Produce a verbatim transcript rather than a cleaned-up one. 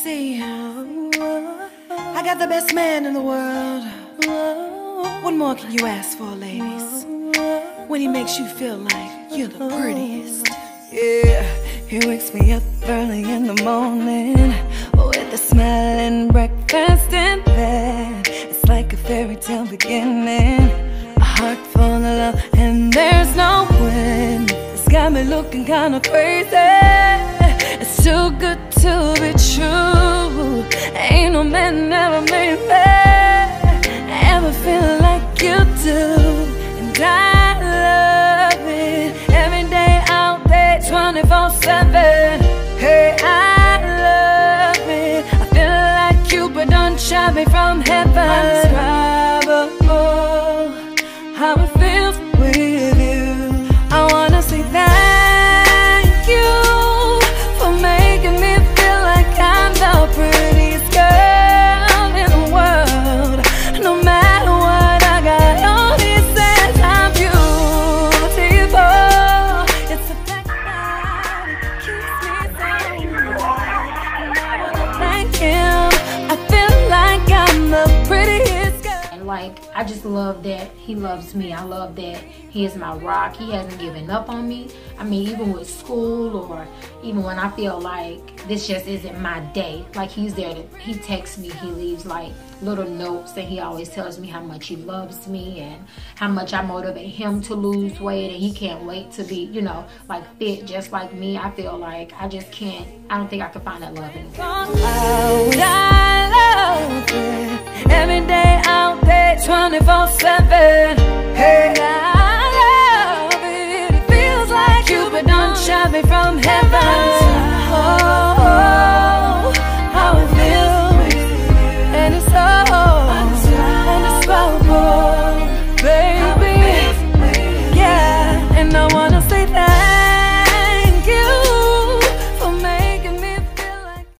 See, I got the best man in the world. What more can you ask for, ladies? When he makes you feel like you're the prettiest. Yeah, he wakes me up early in the morning with a smile and breakfast in bed. It's like a fairy tale beginning, a heart full of love and there's no wind. It's got me looking kinda crazy. It's too good to be true. Ain't no man ever made me ever feel like you do. And I love it every day, all day, twenty-four seven. Hey, I love it. I feel like Cupid done shot me from heaven. Indescribable how it feels with you. I wanna say thank you for making me feel like I'm the prettiest girl in the world. No matter what I got on, he says I'm beautiful. It's the fact that it keeps me so warm. And I wanna thank him. I feel like I'm the prettiest girl. Like, I just love that he loves me. I love that he is my rock. He hasn't given up on me. I mean, even with school or even when I feel like this just isn't my day, like he's there to, he texts me, he leaves like little notes, and he always tells me how much he loves me and how much I motivate him to lose weight, and he can't wait to be, you know, like fit just like me. I feel like I just can't, I don't think I could find that love anymore.